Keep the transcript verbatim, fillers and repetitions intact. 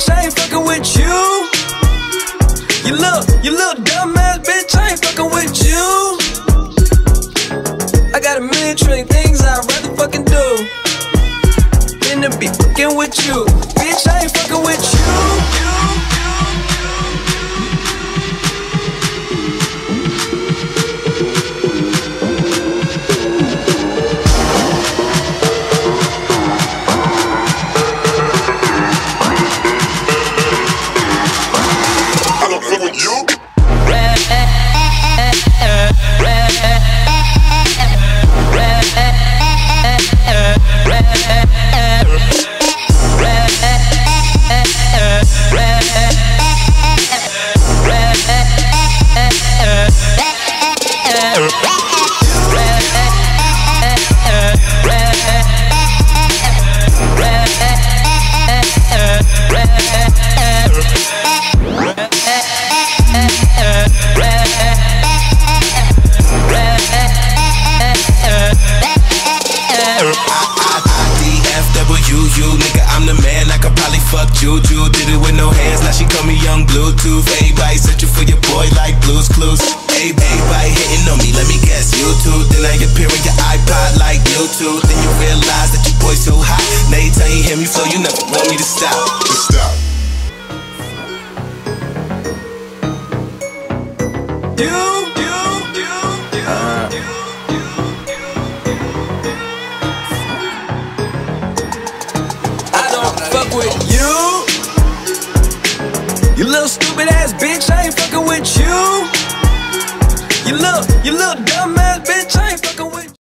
bitch, I ain't fucking with you. You little, you little dumbass bitch, I ain't fucking with you. I got a million trillion things I'd rather fucking do than to be fucking with you. Bitch, I ain't fucking with you. Juju did it with no hands, now she call me young Bluetooth. Everybody searching for your boy like Blue's Clues. Everybody hitting on me, let me guess, YouTube. Then I appear on your iPod like YouTube. Then you realize that your boy's so hot. Now you tell you hear me flow, you never want me to stop. To stop. You, you, you, you, uh. you. Fuck with you. You little stupid ass bitch, I ain't fucking with you. You little, you little dumb